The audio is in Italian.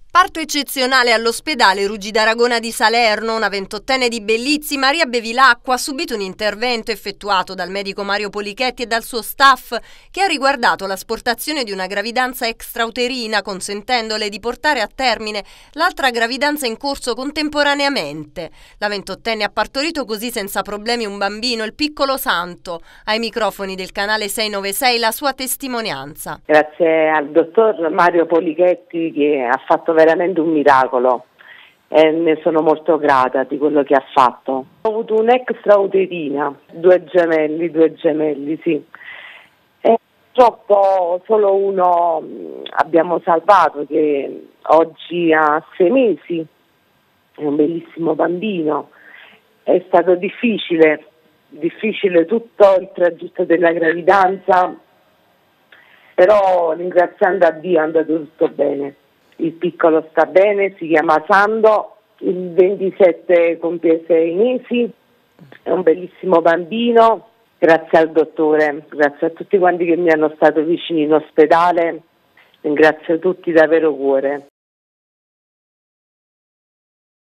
Parto eccezionale all'ospedale Rugi d'Aragona di Salerno. Una 28enne di Bellizzi, Maria Bevilacqua, ha subito un intervento effettuato dal medico Mario Polichetti e dal suo staff che ha riguardato l'asportazione di una gravidanza extrauterina, consentendole di portare a termine l'altra gravidanza in corso contemporaneamente. La 28enne ha partorito così senza problemi un bambino, il piccolo Santo. Ai microfoni del canale 696 la sua testimonianza. Grazie al dottor Mario Polichetti che ha fatto veramente un miracolo e ne sono molto grata di quello che ha fatto. Ho avuto un'extrauterina, due gemelli, sì. E purtroppo solo uno abbiamo salvato, che oggi ha 6 mesi, è un bellissimo bambino. È stato difficile tutto il tragitto della gravidanza, però ringraziando a Dio è andato tutto bene. Il piccolo sta bene, si chiama Sando, il 27 compie 6 mesi, è un bellissimo bambino. Grazie al dottore, grazie a tutti quanti che mi hanno stato vicini in ospedale, ringrazio tutti da vero cuore.